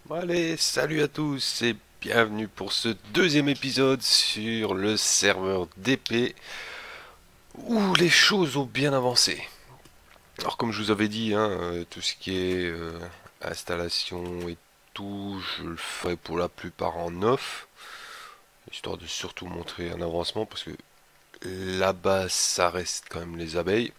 Allez, salut à tous et bienvenue pour ce deuxième épisode sur le serveur DP où les choses ont bien avancé. Alors comme je vous avais dit, tout ce qui est installation et tout, je le ferai pour la plupart en off, histoire de surtout montrer un avancement parce que la base ça reste quand même les abeilles.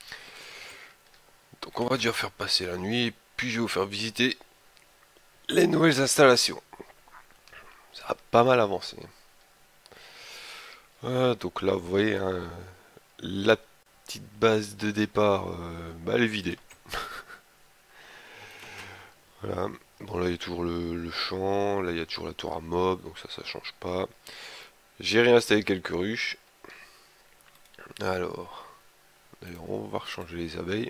Donc on va déjà faire passer la nuit, puis je vais vous faire visiter les nouvelles installations. Ça a pas mal avancé. Donc là, vous voyez, la petite base de départ, bah, elle est vidée. Voilà. Bon, là, il y a toujours le champ. Là, il y a toujours la tour à mob. Donc ça change pas. J'ai réinstallé quelques ruches. Alors, d'ailleurs, on va rechanger les abeilles.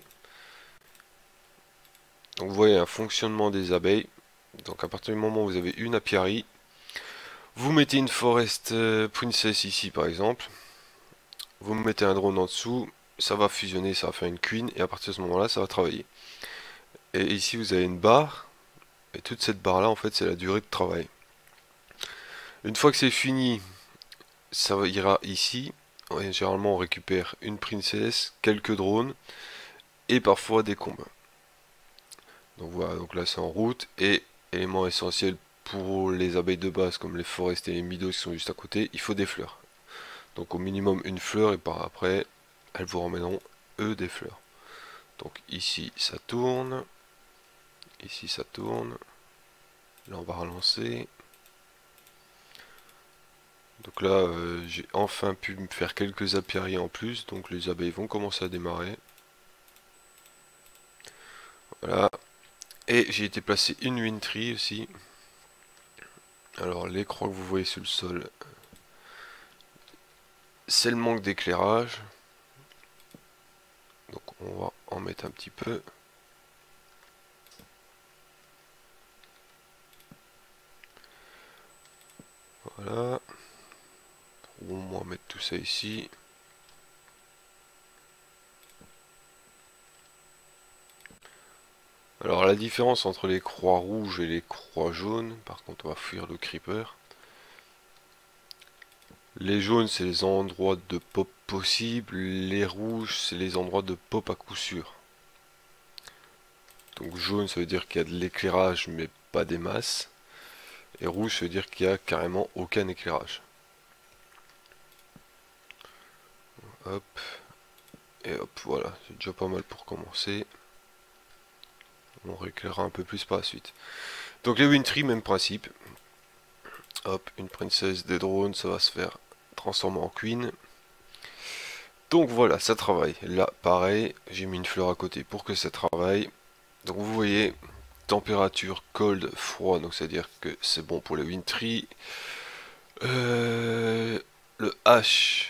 Donc, vous voyez un fonctionnement des abeilles. Donc, à partir du moment où vous avez une apiary, vous mettez une forest princess ici, par exemple. Vous mettez un drone en dessous. Ça va fusionner, ça va faire une queen. Et à partir de ce moment-là, ça va travailler. Et ici, vous avez une barre. Et toute cette barre là en fait c'est la durée de travail. Une fois que c'est fini, ça ira ici. Et généralement on récupère une princesse, quelques drones et parfois des combats. Donc voilà, donc là c'est en route et élément essentiel pour les abeilles de base comme les forestes et les midos qui sont juste à côté, il faut des fleurs. Donc au minimum une fleur et par après elles vous ramèneront eux des fleurs. Donc ici ça tourne, ici ça tourne, là on va relancer. Donc là, j'ai enfin pu me faire quelques apiaries en plus, donc les abeilles vont commencer à démarrer. Voilà. Et j'ai été placer une wintry aussi. Alors les croix que vous voyez sur le sol, c'est le manque d'éclairage. Donc on va en mettre un petit peu. Voilà. Pour au moins mettre tout ça ici. Alors la différence entre les croix rouges et les croix jaunes, par contre on va fuir le creeper. Les jaunes c'est les endroits de pop possibles, les rouges c'est les endroits de pop à coup sûr. Donc jaune ça veut dire qu'il y a de l'éclairage mais pas des masses. Et rouge ça veut dire qu'il y a carrément aucun éclairage. Hop. Et hop, voilà. C'est déjà pas mal pour commencer. On rééclairera un peu plus par la suite. Donc les wintry, même principe. Hop, une princesse des drones, ça va se faire transformer en queen. Donc voilà, ça travaille. Là, pareil, j'ai mis une fleur à côté pour que ça travaille. Donc vous voyez, température cold, froid, donc c'est à dire que c'est bon pour les wintry. Le H,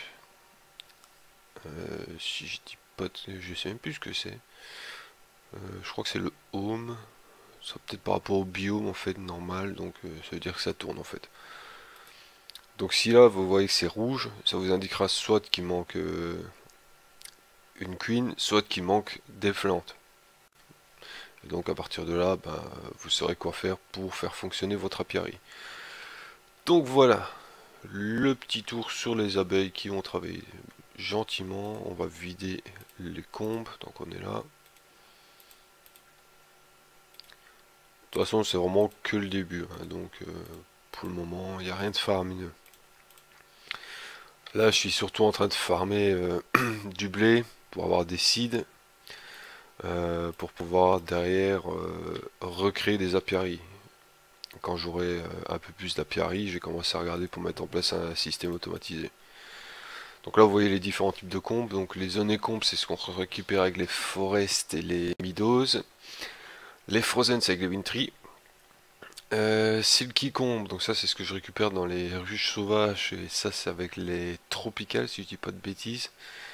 si je dis pas, je sais même plus ce que c'est. Je crois que c'est le home. Ça peut-être par rapport au biome en fait normal, donc ça veut dire que ça tourne en fait. Donc si là vous voyez que c'est rouge, ça vous indiquera soit qu'il manque une queen, soit qu'il manque des flantes. Et donc à partir de là, bah, vous saurez quoi faire pour faire fonctionner votre apiary. Donc voilà, le petit tour sur les abeilles qui vont travailler gentiment. On va vider les combes, donc on est là. De toute façon, c'est vraiment que le début, donc pour le moment, il n'y a rien de faramineux. Là, je suis surtout en train de farmer du blé pour avoir des seeds, pour pouvoir derrière recréer des apiaries. Quand j'aurai un peu plus d'apiaries, je vais commencer à regarder pour mettre en place un système automatisé. Donc là, vous voyez les différents types de combes. Donc les zones et combes, c'est ce qu'on récupère avec les forests et les meadows. Les frozen, c'est avec les wintry. Silky combe, donc ça c'est ce que je récupère dans les ruches sauvages, et ça c'est avec les tropicales si je dis pas de bêtises.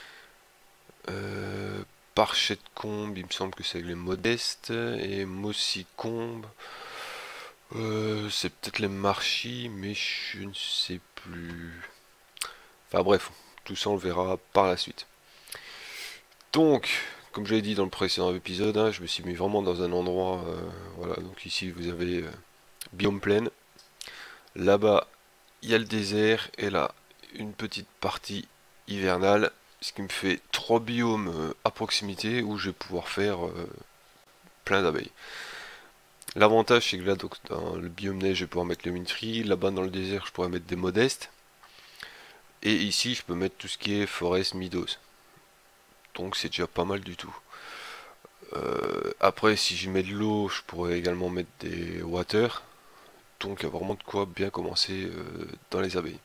Parchette combe, il me semble que c'est avec les modestes, et Mossy combe, c'est peut-être les marchis, mais je ne sais plus. Enfin bref, tout ça on le verra par la suite. Donc, comme je l'ai dit dans le précédent épisode, je me suis mis vraiment dans un endroit, voilà, donc ici vous avez biome plaine. Là-bas, il y a le désert et là, une petite partie hivernale, ce qui me fait 3 biomes à proximité où je vais pouvoir faire plein d'abeilles. L'avantage c'est que là, donc, dans le biome neige, je vais pouvoir mettre le Wintry, là-bas dans le désert, je pourrais mettre des modestes, et ici, je peux mettre tout ce qui est forest meadows. Donc c'est déjà pas mal du tout. Après, si je mets de l'eau, je pourrais également mettre des water. Donc il y a vraiment de quoi bien commencer dans les abeilles.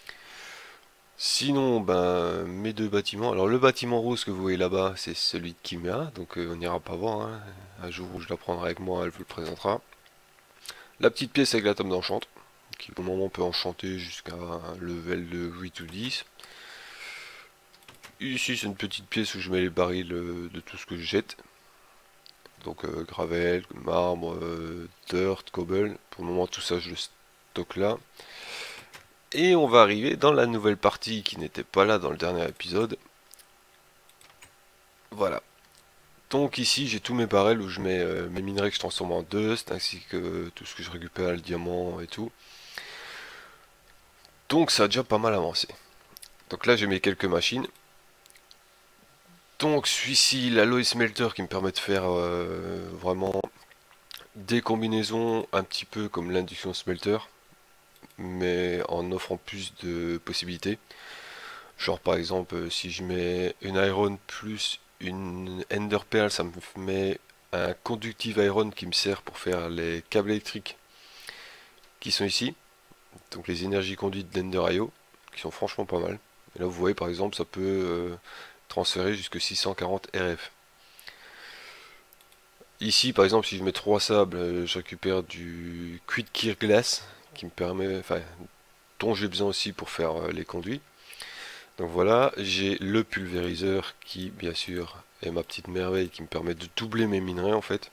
Sinon, ben, mes deux bâtiments. Alors le bâtiment rose que vous voyez là-bas, c'est celui de Kimia. Donc on n'ira pas voir, hein. Un jour où je la prendrai avec moi, elle vous le présentera. La petite pièce avec la table d'enchante, qui pour le moment peut enchanter jusqu'à un level de 8 ou 10. Ici c'est une petite pièce où je mets les barils de tout ce que je jette. Donc gravel, marbre, dirt, cobble. Pour le moment tout ça je le stocke là. Et on va arriver dans la nouvelle partie qui n'était pas là dans le dernier épisode. Voilà. Donc ici j'ai tous mes barrels où je mets mes minerais que je transforme en dust, ainsi que tout ce que je récupère, le diamant et tout. Donc ça a déjà pas mal avancé. Donc là j'ai mes quelques machines. Donc celui-ci, l'alloy smelter qui me permet de faire vraiment des combinaisons un petit peu comme l'induction smelter, mais en offrant plus de possibilités. Genre par exemple si je mets une iron plus une ender pearl, ça me met un conductive iron qui me sert pour faire les câbles électriques qui sont ici. Donc les énergies conduites d'Ender.io qui sont franchement pas mal. Et là vous voyez par exemple ça peut transférer jusque 640 RF. Ici par exemple si je mets 3 sables, je récupère du Quick Gear Glass qui me permet, enfin dont j'ai besoin aussi pour faire les conduits. Donc voilà, j'ai le pulvériseur qui bien sûr est ma petite merveille qui me permet de doubler mes minerais en fait.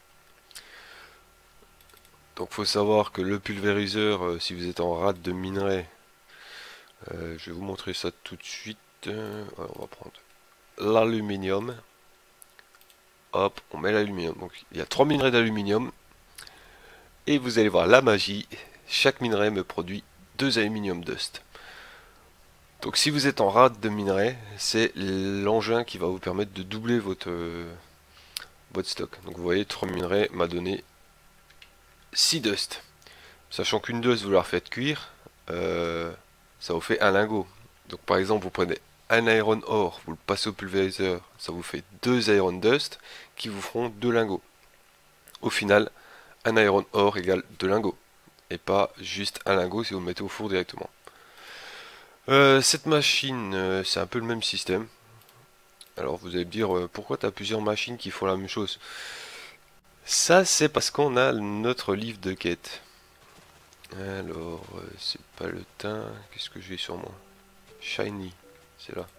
Donc faut savoir que le pulvériseur, si vous êtes en rate de minerais, je vais vous montrer ça tout de suite. Voilà, on va prendre l'aluminium. Hop, on met l'aluminium. Donc il y a 3 minerais d'aluminium. Et vous allez voir la magie. Chaque minerai me produit 2 aluminium dust. Donc si vous êtes en rate de minerais, c'est l'engin qui va vous permettre de doubler votre stock. Donc vous voyez, 3 minerais m'a donné 6 dust. Sachant qu'une dust vous la refaites cuire, ça vous fait un lingot. Donc par exemple vous prenez un iron ore, vous le passez au pulvériseur, ça vous fait 2 iron dust qui vous feront 2 lingots. Au final, un iron ore égale 2 lingots. Et pas juste un lingot si vous le mettez au four directement. Cette machine, c'est un peu le même système. Alors vous allez me dire, pourquoi tu as plusieurs machines qui font la même chose? Ça c'est parce qu'on a notre livre de quête. Alors, c'est pas le teint, qu'est-ce que j'ai sur moi? Shiny, c'est là.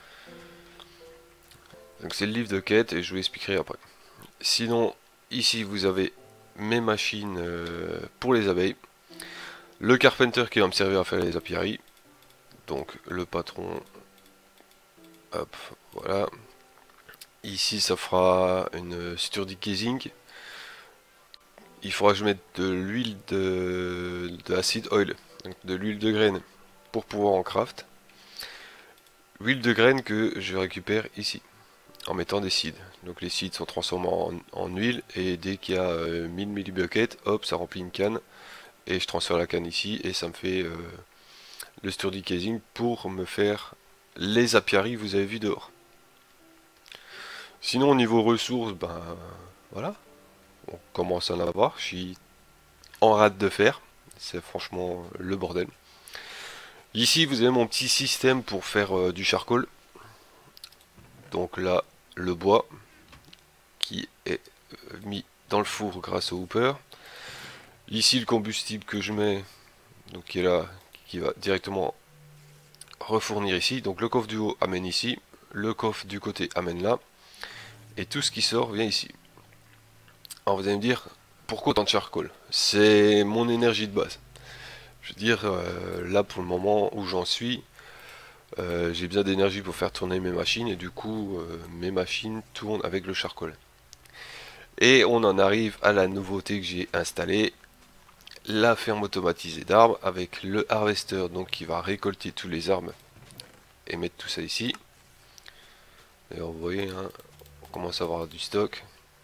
Donc c'est le livre de quête et je vous expliquerai après. Sinon, ici vous avez mes machines pour les abeilles. Le carpenter qui va me servir à faire les apiaries. Donc le patron, hop, voilà. Ici ça fera une sturdy casing. Il faudra que je mette de l'huile de acid oil, donc de l'huile de graine pour pouvoir en craft. L'huile de graine que je récupère ici en mettant des seeds. Donc les seeds sont transformés en huile et dès qu'il y a 1000 millibuckets, hop, ça remplit une canne et je transfère la canne ici et ça me fait le sturdy casing pour me faire les apiaries que vous avez vu dehors. Sinon au niveau ressources, ben voilà, on commence à en avoir. Je suis en rate de fer, c'est franchement le bordel. Ici vous avez mon petit système pour faire du charcoal. Donc là le bois qui est mis dans le four grâce au hooper. Ici le combustible que je mets, donc qui est là, qui va directement refournir ici. Donc le coffre du haut amène ici, le coffre du côté amène là, et tout ce qui sort vient ici. Alors vous allez me dire, pourquoi autant de charcoal? C'est mon énergie de base. Je veux dire, là pour le moment où j'en suis, j'ai besoin d'énergie pour faire tourner mes machines, et du coup mes machines tournent avec le charcoal. Et on en arrive à la nouveauté que j'ai installée, la ferme automatisée d'arbres avec le harvester, donc qui va récolter tous les arbres et mettre tout ça ici. Et vous voyez, hein, on commence à avoir du stock.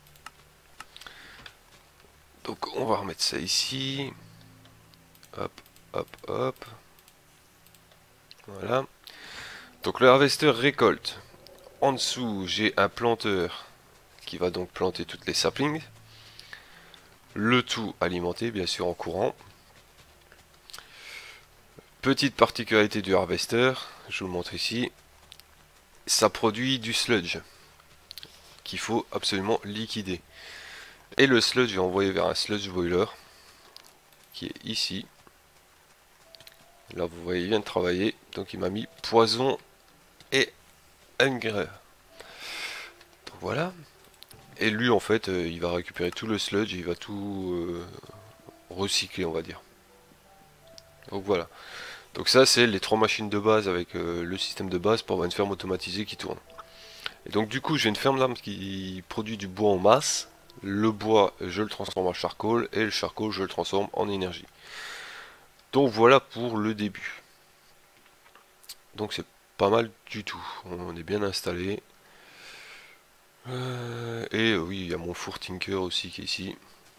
Donc on va remettre ça ici. Hop, hop, hop. Voilà. Donc le harvester récolte. En dessous, j'ai un planteur qui va donc planter toutes les saplings. Le tout alimenté, bien sûr, en courant. Petite particularité du harvester, je vous le montre ici. Ça produit du sludge qu'il faut absolument liquider. Et le sludge est envoyé vers un sludge boiler qui est ici. Là, vous voyez, il vient de travailler. Donc, il m'a mis poison et engrais. Donc, voilà. Et lui, en fait, il va récupérer tout le sludge et il va tout recycler, on va dire. Donc, voilà. Donc, ça, c'est les 3 machines de base avec le système de base pour avoir une ferme automatisée qui tourne. Et donc, du coup, j'ai une ferme d'armes qui produit du bois en masse. Le bois, je le transforme en charcoal et le charcoal, je le transforme en énergie. Donc, voilà pour le début. Donc, c'est pas mal du tout. On est bien installé. Et oui, il y a mon four Tinker aussi qui est ici.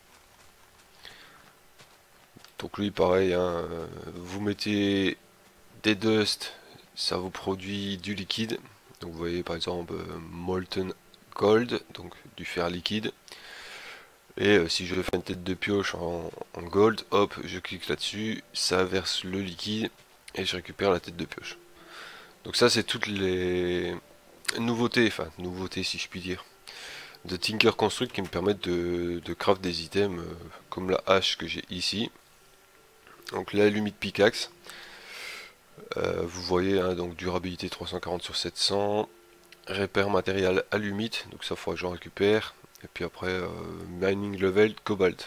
Donc lui pareil, hein, vous mettez des dust, ça vous produit du liquide. Donc vous voyez par exemple molten gold, donc du fer liquide. Et si je fais une tête de pioche en gold, hop, je clique là-dessus, ça verse le liquide et je récupère la tête de pioche. Donc ça c'est toutes les nouveautés, enfin nouveautés si je puis dire, de Tinker Construct qui me permettent de craft des items comme la hache que j'ai ici. Donc la limite pickaxe. Vous voyez, hein, donc durabilité 340 sur 700. Repère matériel alumite, donc ça faudra que j'en récupère. Et puis après, mining level cobalt.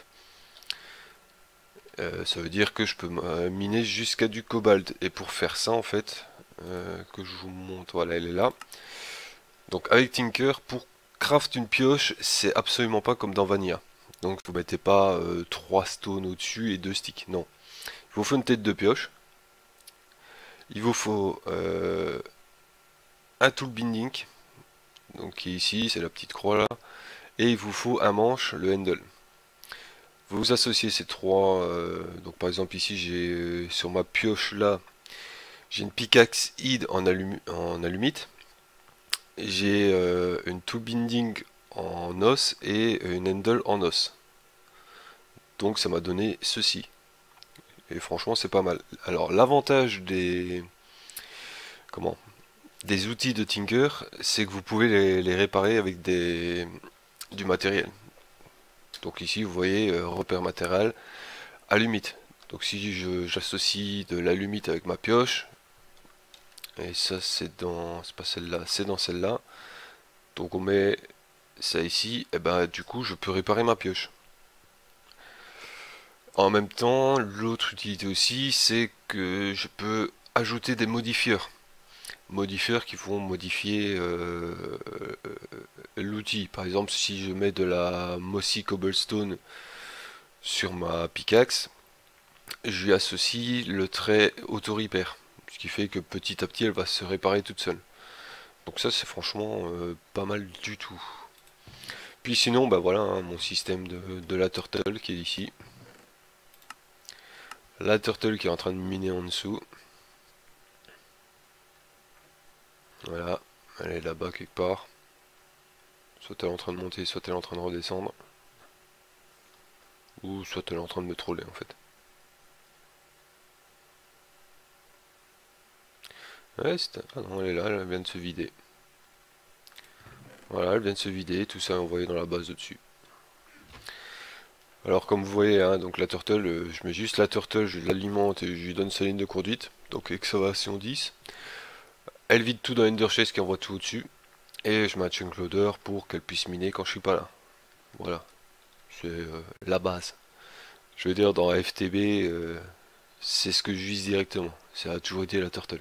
Ça veut dire que je peux miner jusqu'à du cobalt. Et pour faire ça, en fait, que je vous montre, voilà, elle est là. Donc avec Tinker, pour craft une pioche, c'est absolument pas comme dans Vanilla. Donc vous mettez pas 3 stones au-dessus et 2 sticks, non. Il vous faut une tête de pioche. Il vous faut un tool binding, donc qui est ici, c'est la petite croix là, et il vous faut un manche, le handle. Vous associez ces trois, donc par exemple ici j'ai sur ma pioche là, j'ai une pickaxe hide en alumite, j'ai une tool binding en os et une handle en os. Donc ça m'a donné ceci. Et franchement c'est pas mal. Alors l'avantage comment des outils de Tinker, c'est que vous pouvez les réparer avec du matériel. Donc ici vous voyez repère matériel, alumite. Donc si j'associe de l'alumite avec ma pioche, et ça c'est pas celle-là, c'est dans celle-là. Donc on met ça ici, et ben du coup je peux réparer ma pioche. En même temps, l'autre utilité aussi, c'est que je peux ajouter des modifieurs. Modifieurs qui vont modifier l'outil. Par exemple, si je mets de la Mossy Cobblestone sur ma pickaxe, je lui associe le trait auto-repair. Ce qui fait que petit à petit, elle va se réparer toute seule. Donc ça, c'est franchement pas mal du tout. Puis sinon, bah voilà, hein, mon système de la turtle qui est ici. La turtle qui est en train de miner en dessous. Voilà, elle est là-bas quelque part. Soit elle est en train de monter, soit elle est en train de redescendre. Ou soit elle est en train de me troller en fait. Ouais, ah non, elle est là, elle vient de se vider. Voilà, elle vient de se vider, tout ça est envoyé dans la base au-dessus. Alors comme vous voyez, hein, donc la turtle, je mets juste la turtle, je l'alimente et je lui donne sa ligne de conduite. Donc excavation 10. Elle vide tout dans Enderchest qui envoie tout au-dessus. Et je mets un chunk loader pour qu'elle puisse miner quand je suis pas là. Voilà, c'est la base. Je veux dire, dans FTB, c'est ce que je vise directement. Ça a toujours été la turtle.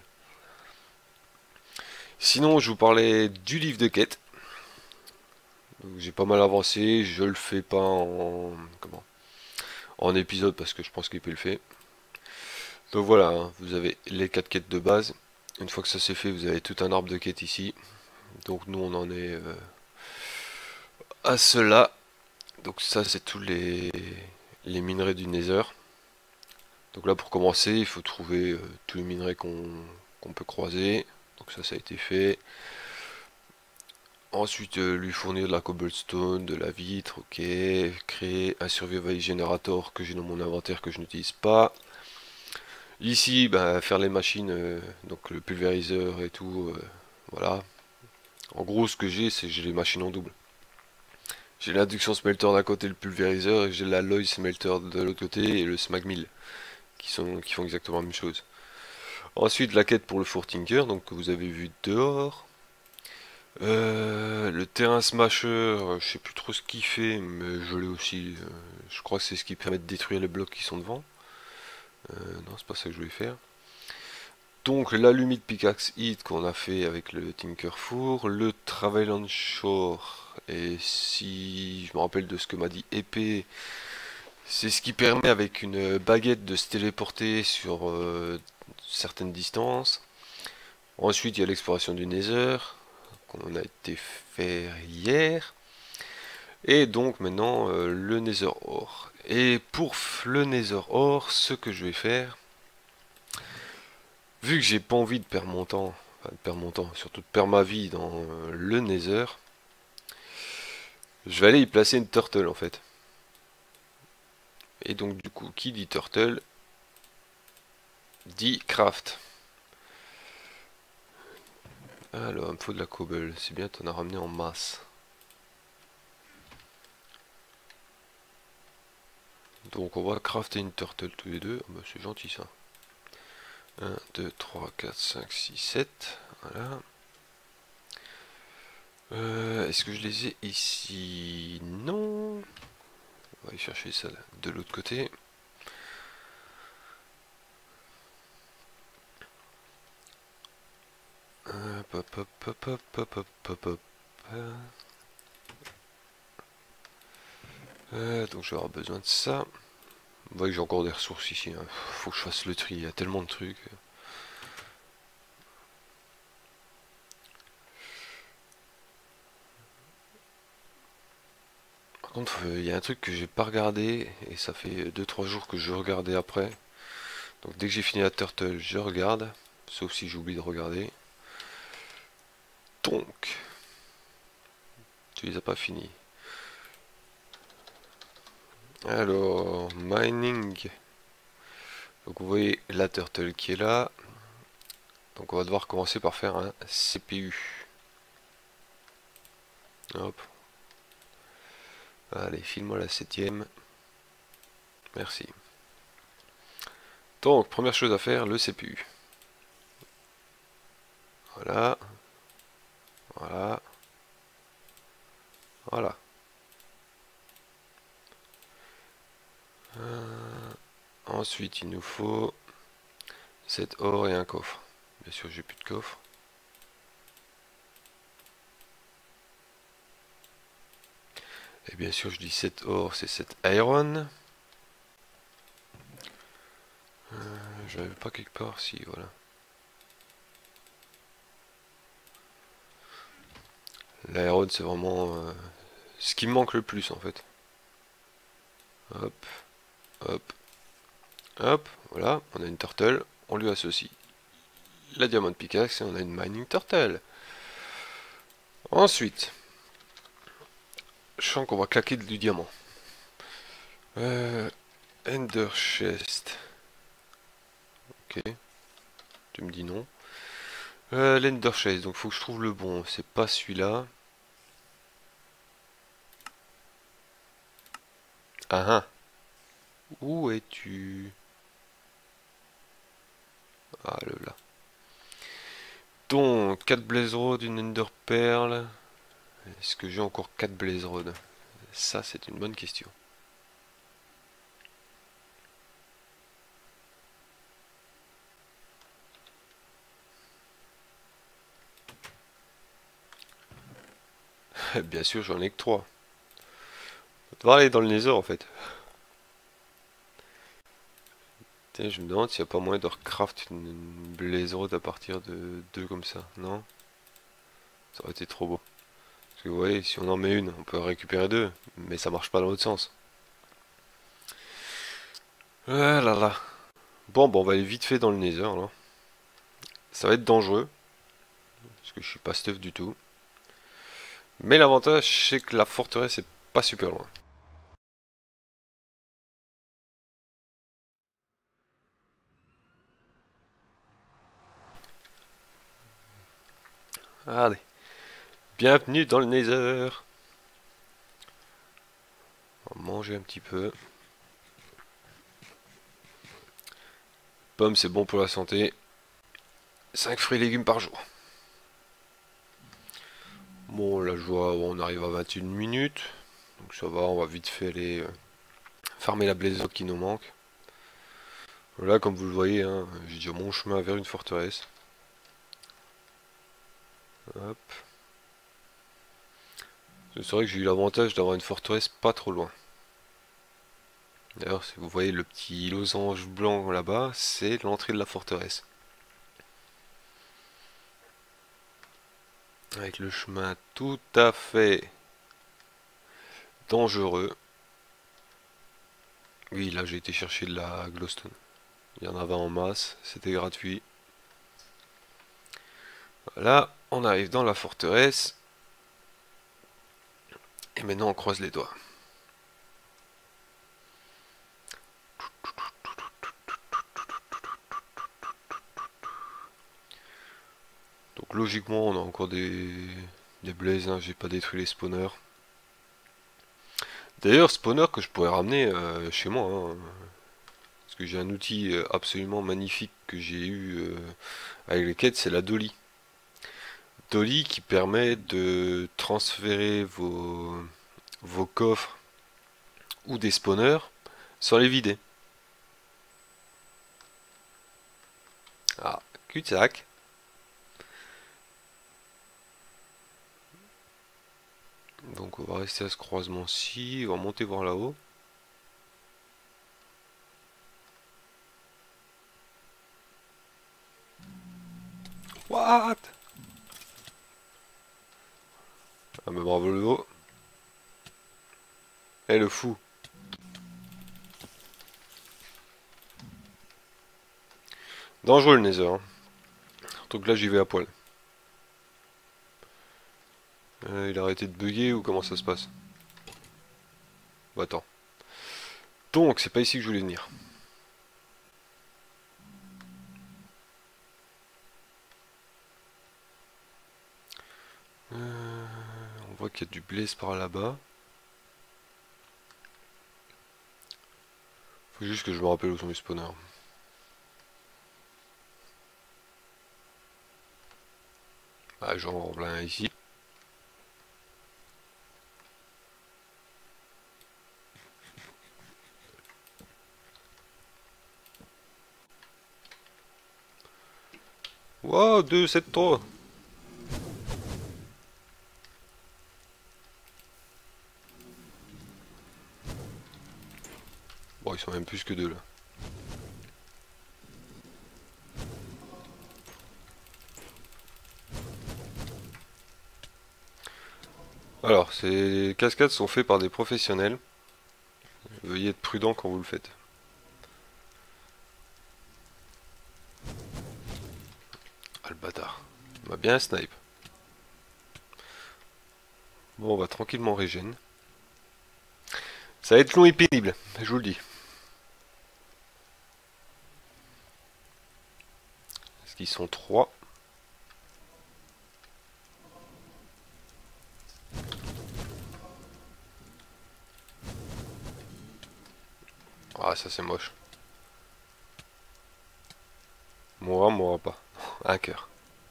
Sinon, je vous parlais du livre de quête. J'ai pas mal avancé, je le fais pas en épisode parce que je pense qu'il peut le faire. Donc voilà, hein, vous avez les 4 quêtes de base. Une fois que ça c'est fait, vous avez tout un arbre de quêtes ici. Donc nous on en est à cela. Donc ça c'est tous les minerais du Nether. Donc là pour commencer, il faut trouver tous les minerais qu'on peut croiser. Donc ça a été fait. Ensuite, lui fournir de la cobblestone, de la vitre, ok. Créer un survival generator que j'ai dans mon inventaire que je n'utilise pas. Ici, bah, faire les machines, donc le pulvériseur et tout, voilà. En gros, ce que j'ai, c'est que j'ai les machines en double. J'ai l'induction smelter d'un côté, le pulvériseur, et j'ai l'alloy smelter de l'autre côté, et le smag mill, qui font exactement la même chose. Ensuite, la quête pour le Four Tinker, donc que vous avez vu dehors. Le terrain smasher, je sais plus trop ce qu'il fait, mais je l'ai aussi. Je crois que c'est ce qui permet de détruire les blocs qui sont devant. Non, c'est pas ça que je voulais faire. Donc l'allumide pickaxe hit qu'on a fait avec le Tinker Four, le Travel on Shore, et si je me rappelle de ce que m'a dit épée, c'est ce qui permet avec une baguette de se téléporter sur certaines distances. Ensuite il y a l'exploration du Nether, qu'on a été faire hier. Et donc maintenant le Nether Ore. Et pour le Nether Ore, ce que je vais faire, vu que j'ai pas envie de perdre mon temps, enfin de perdre mon temps, surtout de perdre ma vie dans le Nether, je vais aller y placer une turtle en fait. Et donc du coup, qui dit turtle, dit craft. Alors, il me faut de la cobble, c'est bien, t'en as ramené en masse. Donc on va crafter une turtle tous les deux, oh, bah, c'est gentil ça. 1, 2, 3, 4, 5, 6, 7, voilà. Est-ce que je les ai ici? Non. On va aller chercher ça de l'autre côté. Hop, hop, hop, hop, hop, hop, hop, hop. Donc je vais avoir besoin de ça. Vous voyez que j'ai encore des ressources ici, hein. Faut que je fasse le tri, il y a tellement de trucs. Par contre, il y a un truc que j'ai pas regardé, et ça fait 2-3 jours que je regardais après. Donc dès que j'ai fini la turtle, je regarde. Sauf si j'oublie de regarder. Donc, tu les as pas finis. Alors, mining. Donc vous voyez la turtle qui est là. Donc on va devoir commencer par faire un CPU. Hop. Allez, file-moi la 7ème. Merci. Donc, première chose à faire, le CPU. Voilà. Voilà. Voilà. Ensuite, il nous faut 7 or et un coffre. Bien sûr, j'ai plus de coffre. Et bien sûr, je dis 7 or, c'est 7 iron. Je n'avais pas quelque part, si, voilà. L'iron, c'est vraiment ce qui me manque le plus, en fait. Hop, hop, hop, voilà, on a une turtle, on lui associe la diamant pickaxe et on a une mining turtle. Ensuite, je sens qu'on va claquer du diamant. Ender chest. Ok, tu me dis non. L'Ender chest, donc faut que je trouve le bon, c'est pas celui-là. Ah ah, où es-tu? Ah le là. Donc, 4 Blaze Road, une Ender Pearl. Est-ce que j'ai encore 4 Blaze Road? Ça, c'est une bonne question. Bien sûr, j'en ai que 3. On va devoir aller dans le Nether en fait. Tiens, je me demande s'il n'y a pas moyen de recraft une Blaze Rod à partir de deux comme ça, non? Ça aurait été trop beau. Parce que vous voyez, si on en met une, on peut récupérer deux, mais ça marche pas dans l'autre sens. Ah là là. Bon, on va aller vite fait dans le Nether là. Ça va être dangereux, parce que je suis pas stuff du tout. Mais l'avantage, c'est que la forteresse est pas super loin. Allez, bienvenue dans le Nether. On va manger un petit peu. Pomme, c'est bon pour la santé. 5 fruits et légumes par jour. Bon, là, je vois, on arrive à 21 minutes. Donc ça va, on va vite fait aller farmer la blaiseau qui nous manque. Là, comme vous le voyez, hein, j'ai déjà mon chemin vers une forteresse. Hop. C'est vrai que j'ai eu l'avantage d'avoir une forteresse pas trop loin. D'ailleurs, si vous voyez le petit losange blanc là-bas, c'est l'entrée de la forteresse. Avec le chemin tout à fait dangereux. Oui, là j'ai été chercher de la glowstone. Il y en avait en masse, c'était gratuit. Là, on arrive dans la forteresse. Et maintenant on croise les doigts. Donc logiquement on a encore des blazes, hein. J'ai pas détruit les spawners. D'ailleurs spawner que je pourrais ramener chez moi, hein. Parce que j'ai un outil absolument magnifique que j'ai eu avec les quêtes, c'est la Dolly. Dolly qui permet de transférer vos coffres ou des spawners sans les vider. Ah, cul-de-sac. Donc on va rester à ce croisement-ci, on va monter voir là-haut. What? Ah mais bravo le haut. Eh le fou. Dangereux le Nether, hein. Donc là j'y vais à poil. Il a arrêté de bugger ou comment ça se passe? Bah attends. Donc c'est pas ici que je voulais venir. On voit qu'il y a du blaze par là-bas. Faut juste que je me rappelle où sont les spawners. Ah j'en vois plein ici. Wow, deux, c'est trop. Bon, ils sont même plus que deux là. Alors, ces cascades sont faites par des professionnels. Veuillez être prudent quand vous le faites. Ah le bâtard. Il m'a bien snipe. Bon, on va tranquillement régène. Ça va être long et pénible, je vous le dis. Parce qu'ils sont trois. Ah, ça c'est moche. Mourra pas. Un cœur.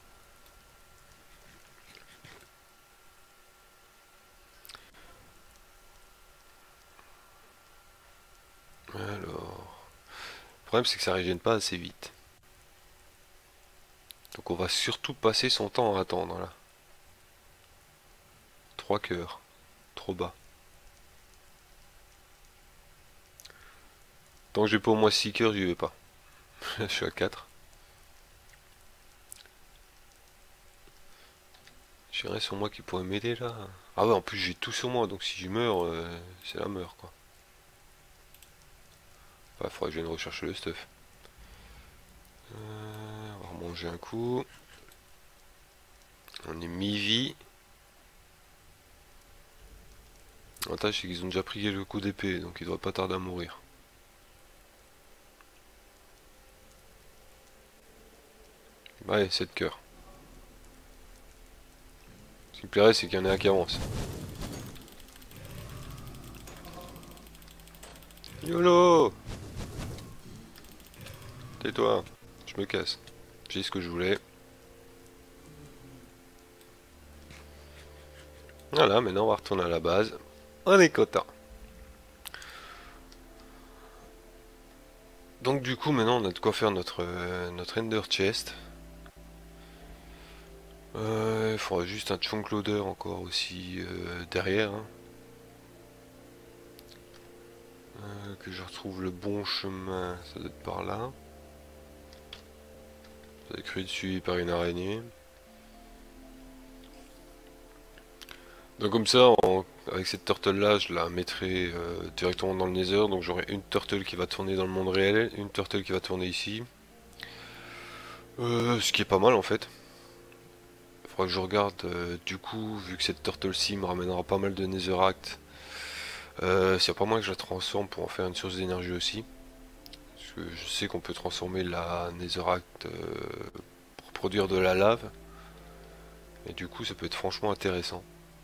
Alors. Le problème c'est que ça régène pas assez vite. Donc on va surtout passer son temps à attendre là. 3 cœurs. Trop bas. Tant que j'ai pas au moins 6 cœurs, j'y vais pas. Je suis à 4. J'irai sur moi qui pourrait m'aider là. Ah ouais, en plus j'ai tout sur moi, donc si je meurs, c'est la mort quoi. Bah, faudrait que je vienne rechercher le stuff. On va remanger un coup. On est mi-vie. L'avantage c'est qu'ils ont déjà pris le coup d'épée, donc ils doivent pas tarder à mourir. Ouais, 7 cœurs. Ce qui me plairait, c'est qu'il y en ait un qui avance. YOLO! Tais-toi, je me casse. J'ai ce que je voulais. Voilà, maintenant on va retourner à la base. On est content. Donc du coup, maintenant on a de quoi faire notre Ender Chest. Il faudra juste un chunk loader encore aussi derrière. Hein. Que je retrouve le bon chemin, ça doit être par là. Ça a cru dessus par une araignée. Donc comme ça, avec cette turtle là, je la mettrai directement dans le nether. Donc j'aurai une turtle qui va tourner dans le monde réel, une turtle qui va tourner ici. Ce qui est pas mal en fait. Il faudra que je regarde du coup, vu que cette turtle-ci me ramènera pas mal de netherract. S'il n'y a pas moyen que je la transforme pour en faire une source d'énergie aussi. Parce que je sais qu'on peut transformer la netherract pour produire de la lave. Et du coup ça peut être franchement intéressant.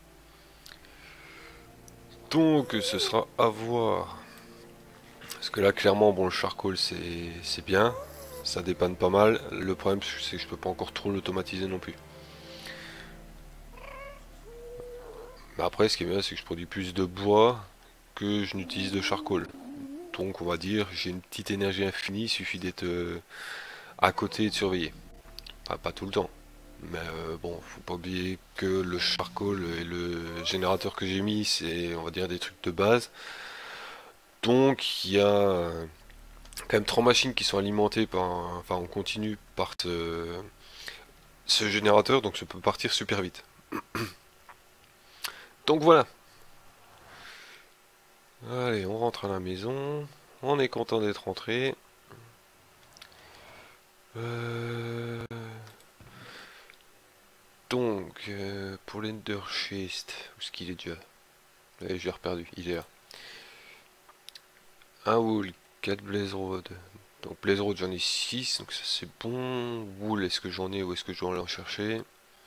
Donc ce sera à voir. Parce que là clairement bon le charcoal c'est bien. Ça dépanne pas mal. Le problème c'est que je peux pas encore trop l'automatiser non plus. Mais après ce qui est bien c'est que je produis plus de bois que je n'utilise de charcoal. Donc on va dire j'ai une petite énergie infinie, il suffit d'être à côté et de surveiller. Pas tout le temps. Mais bon, faut pas oublier que le charcoal et le générateur que j'ai mis, c'est on va dire des trucs de base. Donc il y a quand même 3 machines qui sont alimentées par, enfin on continue par ce générateur, donc ça peut partir super vite. Donc voilà. Allez, on rentre à la maison. On est content d'être rentré. Euh, Donc, pour l'Ender Chest, où est-ce qu'il est déjà? Là, j'ai reperdu, il est là. Un wool, 4 blaze road. Donc blaze road j'en ai 6, donc ça c'est bon. Wool, est-ce que j'en ai ou est-ce que je dois aller en chercher?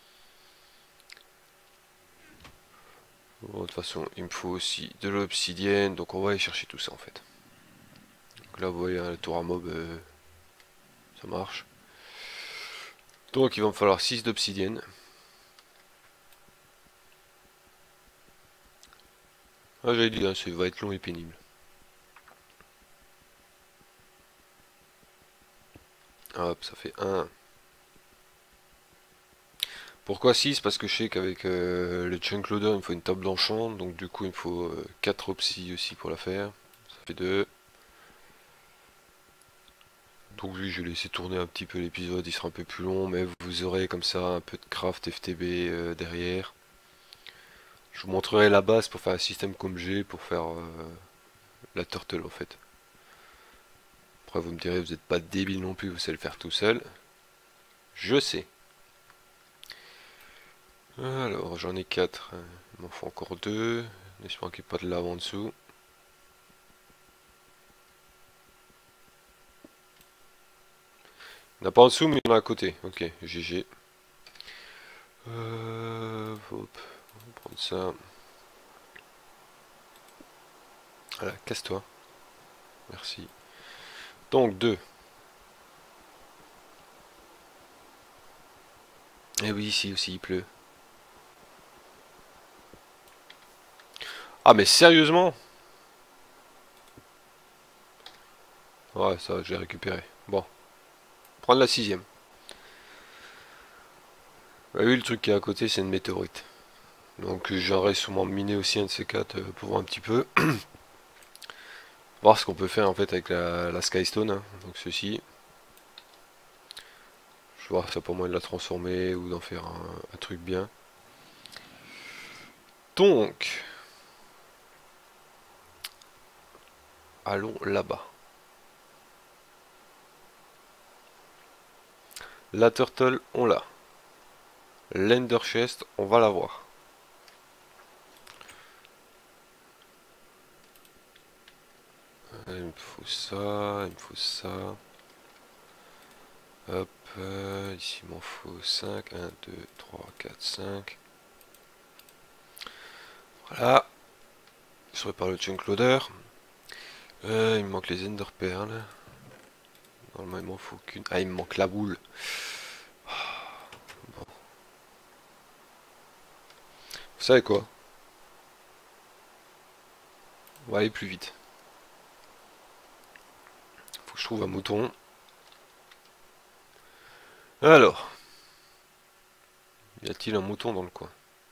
Bon, de toute façon, il me faut aussi de l'obsidienne, donc on va aller chercher tout ça en fait. Donc là, vous voyez, hein, le tour à mob, ça marche. Donc il va me falloir 6 d'obsidienne. Ah, j'avais dit, hein, ça va être long et pénible. Hop, ça fait 1. Pourquoi 6? Parce que je sais qu'avec le chunk loader il me faut une table d'enchant, donc du coup il me faut 4 opsis aussi pour la faire. Ça fait 2. Donc oui, je vais laisser tourner un petit peu l'épisode, il sera un peu plus long, mais vous aurez comme ça un peu de craft FTB derrière. Je vous montrerai la base pour faire un système comme j'ai, pour faire la turtle en fait. Après vous me direz, vous n'êtes pas débile non plus, vous savez le faire tout seul. Je sais. Alors j'en ai 4, il m'en faut encore 2, j'espère qu'il n'y a pas de lave en dessous. Il n'y en a pas en dessous mais il y en a à côté, ok, GG. Hop, on va prendre ça. Voilà, casse-toi. Merci. Donc 2. Et oui, ici aussi il pleut. Ah mais sérieusement? Ouais, ça j'ai récupéré. Bon, prendre la 6ème. Bah oui, le truc qui est à côté c'est une météorite. Donc j'aurais sûrement miné aussi un de ces 4 pour voir un petit peu. Voir ce qu'on peut faire en fait avec la Skystone, hein. Donc ceci. Je vais voir si y a pas moyen de la transformer ou d'en faire un truc bien. Donc, allons là-bas. La turtle, on l'a. L'ender chest, on va l'avoir. Il me faut ça, il me faut ça. Hop, ici il m'en faut 5. 1, 2, 3, 4, 5. Voilà. Je répare le chunk loader. Il me manque les ender perles. Normalement il m'en faut qu'une. Ah, il me manque la boule. Bon. Vous savez quoi? On va aller plus vite. Faut que je trouve un mouton. Alors, y a-t-il un mouton dans le coin?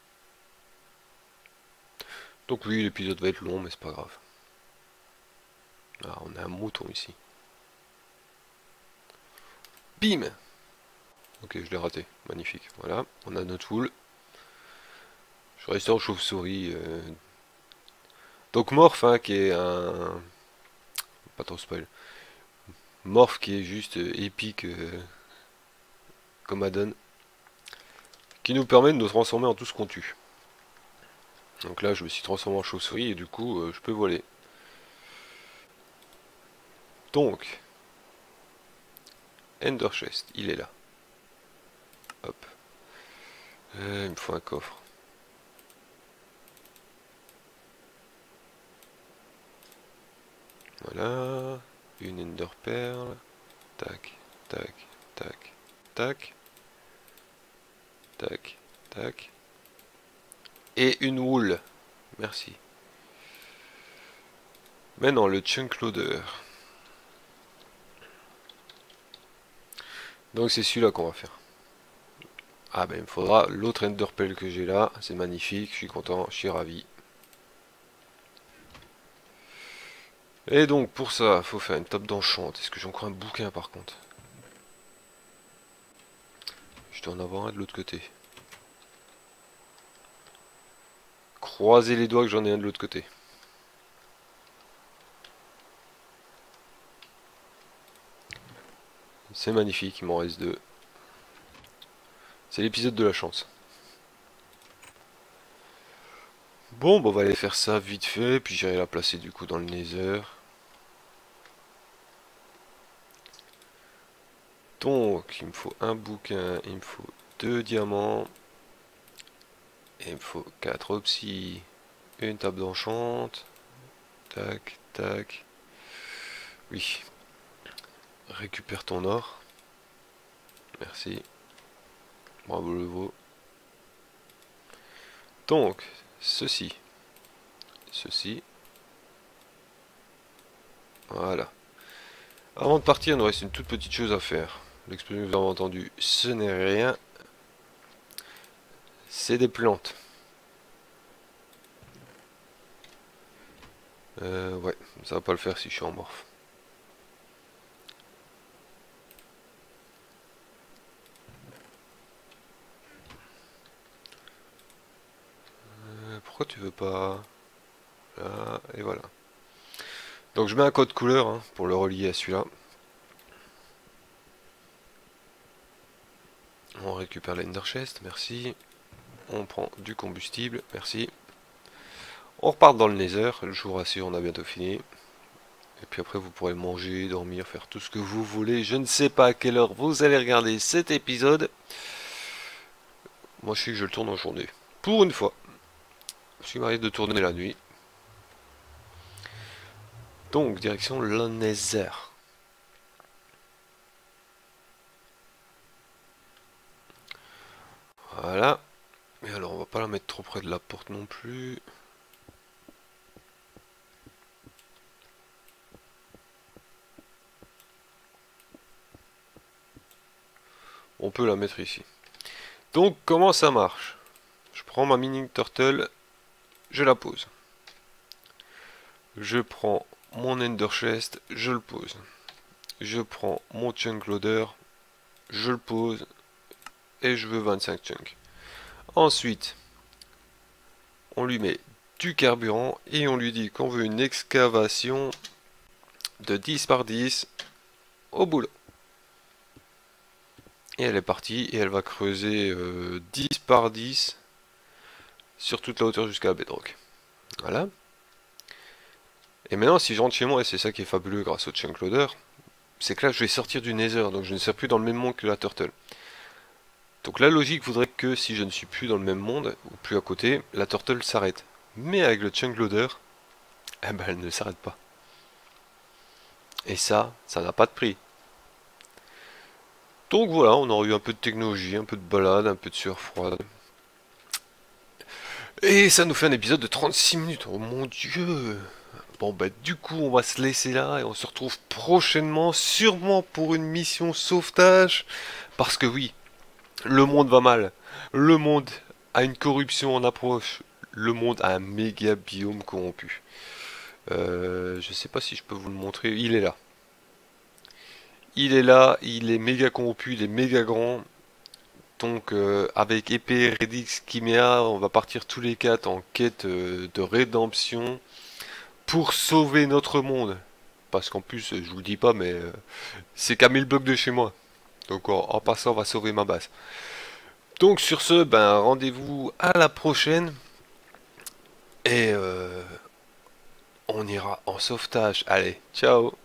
Donc oui, l'épisode va être long, mais c'est pas grave. Ah, on a un mouton ici. Bim! Ok, je l'ai raté. Magnifique. Voilà, on a notre wool. Je restaure chauve-souris. Donc Morph, hein, qui est un... Pas trop spoil. Morph qui est juste épique comme add-on. Qui nous permet de nous transformer en tout ce qu'on tue. Donc là, je me suis transformé en chauve-souris et du coup, je peux voler. Donc, Ender Chest, il est là. Hop. Il me faut un coffre. Voilà. Une Ender Pearl. Tac, tac, tac, tac. Tac, tac. Et une wool. Merci. Maintenant, le chunk loader. Donc c'est celui-là qu'on va faire. Ah ben il me faudra l'autre enderpell que j'ai là. C'est magnifique, je suis content, je suis ravi. Et donc pour ça, il faut faire une table d'enchant. Est-ce que j'ai encore un bouquin par contre? Je dois en avoir un de l'autre côté. Croisez les doigts que j'en ai un de l'autre côté. C'est magnifique, il m'en reste deux. C'est l'épisode de la chance. Bon, on va aller faire ça vite fait, puis j'irai la placer du coup dans le nether. Donc, il me faut un bouquin, il me faut 2 diamants. Et il me faut 4 opsis. Une table d'enchante. Tac, tac. Oui. Récupère ton or. Merci. Bravo le veau. Donc, ceci. Ceci. Voilà. Avant de partir, il nous reste une toute petite chose à faire. L'explosion que vous avez entendu, ce n'est rien. C'est des plantes. Ouais, ça va pas le faire si je suis en morph. Pourquoi tu veux pas? Là, et voilà. Donc je mets un code couleur hein, pour le relier à celui-là. On récupère l'Ender Chest, merci. On prend du combustible, merci. On repart dans le Nether, je vous rassure, on a bientôt fini. Et puis après vous pourrez manger, dormir, faire tout ce que vous voulez. Je ne sais pas à quelle heure vous allez regarder cet épisode. Moi je sais que je le tourne en journée. Pour une fois. Parce qu'il m'arrive de tourner la nuit. Donc direction le Nether. Voilà. Mais alors on va pas la mettre trop près de la porte non plus. On peut la mettre ici. Donc comment ça marche? Je prends ma mining turtle, je la pose. Je prends mon ender chest, je le pose. Je prends mon chunk loader, je le pose et je veux 25 chunks. Ensuite, on lui met du carburant et on lui dit qu'on veut une excavation de 10 par 10 au boulot. Et elle est partie et elle va creuser 10 par 10 sur toute la hauteur jusqu'à la bedrock. Voilà. Et maintenant, si je rentre chez moi, et c'est ça qui est fabuleux grâce au chunk loader, c'est que là, je vais sortir du Nether, donc je ne serai plus dans le même monde que la Turtle. Donc la logique voudrait que si je ne suis plus dans le même monde, ou plus à côté, la Turtle s'arrête. Mais avec le chunk loader, eh ben, elle ne s'arrête pas. Et ça n'a pas de prix. Donc voilà, on aura eu un peu de technologie, un peu de balade, un peu de sueur froide. Et ça nous fait un épisode de 36 minutes. Oh mon dieu! Bon bah du coup on va se laisser là et on se retrouve prochainement, sûrement pour une mission sauvetage. Parce que oui, le monde va mal. Le monde a une corruption en approche. Le monde a un méga biome corrompu. Je sais pas si je peux vous le montrer. Il est là. Il est là, il est méga corrompu, il est méga grand. Donc avec épée, Redix, Chimera, on va partir tous les quatre en quête de rédemption pour sauver notre monde. Parce qu'en plus, je vous le dis pas, mais c'est qu'à 1000 blocs de chez moi. Donc en passant, on va sauver ma base. Donc sur ce, ben rendez-vous à la prochaine. Et on ira en sauvetage. Allez, ciao!